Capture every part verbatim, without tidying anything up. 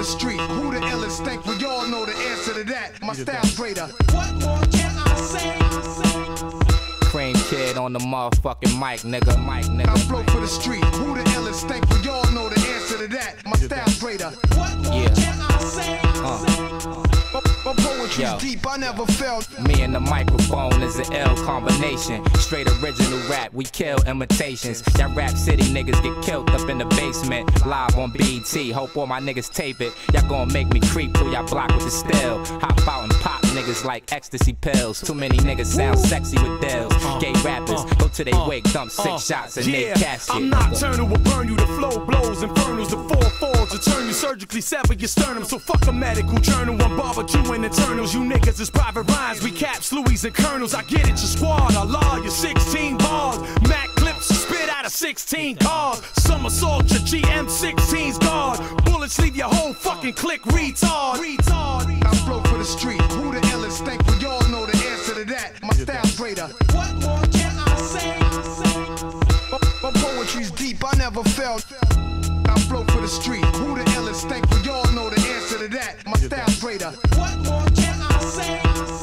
the street. Who the illest think? We all know the answer to that. My style's greater. What more can I say? Cream Kid on the motherfucking mic, nigga. Mic, nigga. I flow for the street. Who the illest think? We all know the answer to that. My style's greater. What more yeah. can I say? Uh. My poetry's Yo. deep, I never felt. Me and the microphone is an L combination. Straight original rap, we kill imitations. Y'all Rap City niggas get killed up in the basement. Live on B E T, hope all my niggas tape it. Y'all gon' make me creep through y'all block with the still. Hop out and pop niggas like ecstasy pills. Too many niggas sound sexy with deals. Gay rappers go to they wake, dump six shots and yeah, they casket. I'm nocturnal, will burn you. The flow blows, infernals, the four fours to turn you surgically sever your sternum. So fuck a medical journal, I'm barbecuing internals. You niggas is private rhymes, we caps, Louis and Colonels. I get it, your squad, I law your sixteen bars. Mac clips spit out of sixteen cars. Somersault your G M sixteen's guard. Bullets leave your whole fucking clique retard. Retard. I flow for the street. Who the illest think? We all know the answer to that. My style's greater. What more can I say? My, my poetry's deep, I never felt. I flow for the street. Who the illest think? We all know the answer to that. My style's greater. What more can I say?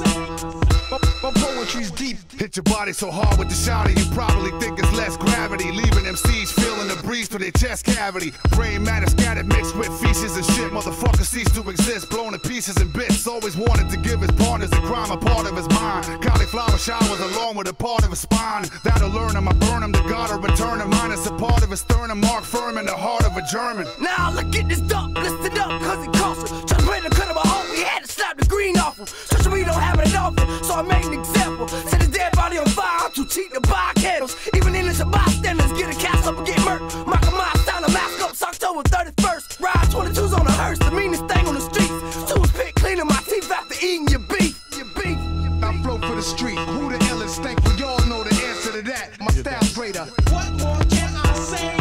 My, my poetry's deep. Hit your body so hard with the shouting, you probably think it's less gravity. Leaving M Cs feeling the breeze through their chest cavity. Brain matter scattered mixed with feces and shit. Motherfuckers cease to exist, blown to pieces and bits. Always wanted to give his partners a crime, a part of his mind. Cauliflower showers along with a part of his spine. That'll learn him, I burn him, the God will return him. Mine is a part of his sternum, mark firm in the heart of a German. Now look at this dump, listen up, cause it costs us. Just when to cut him a hole, we had to slap the green off him. Such we don't have it often, so I made an example. Set his dead body on fire, I'm too cheap to buy candles. Even innocent bystanders get a cast up and get murked. Michael Myers down a mask up, October thirty-first. Ride twenty-twos on a hearse, the meanest thing on the streets. Two spit cleaning my teeth after eating your beef. Your beef. I flow for the street. Who the illest think? We all know the answer to that. My style's greater. What more can I say?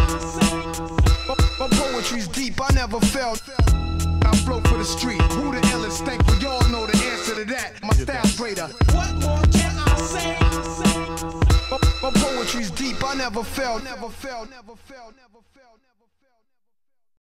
My, my poetry's deep, I never felt. I flow for the street. Who the illest think? We all know the answer to that. My style's greater. What more can I say? My, my poetry's deep, I never felt. Never felt. Never felt. Never felt.